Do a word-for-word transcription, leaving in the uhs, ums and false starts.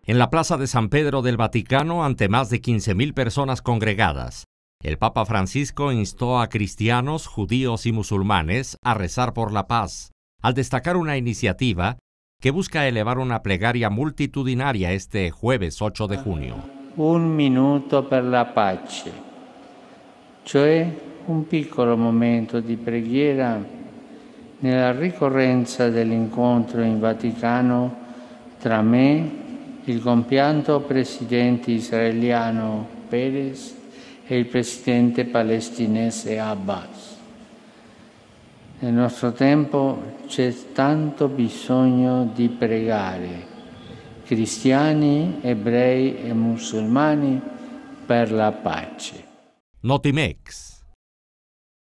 En la Plaza de San Pedro del Vaticano, ante más de quince mil personas congregadas, el Papa Francisco instó a cristianos, judíos y musulmanes a rezar por la paz, al destacar una iniciativa que busca elevar una plegaria multitudinaria este jueves ocho de junio. Un minuto per la pace, cioè un piccolo momento di preghiera nella ricorrenza dell'incontro in Vaticano tra me, il compianto presidente israeliano Peres e il presidente palestinese Abbas. Nel nostro tempo c'è tanto bisogno di pregare, cristiani, ebrei e musulmani, per la pace. Notimex.